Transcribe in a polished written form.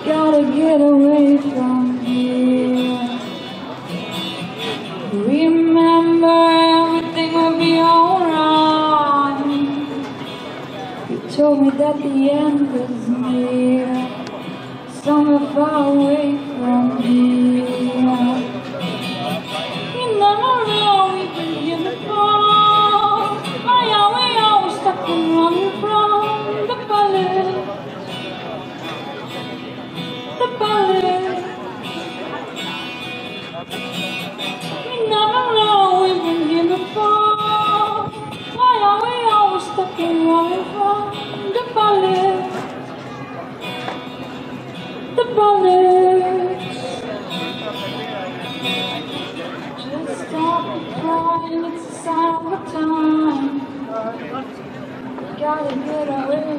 Gotta get away from here. Remember, everything will be alright. You told me that the end was near, somewhere far away from here. You never know we've been here before. Why are we always stuck and running from the bullet? The bullet. We never know we've been here before. Why are we always stuck and running from the bullet? The bullets. Just stop crying, it's a sign of the time. Gotta get away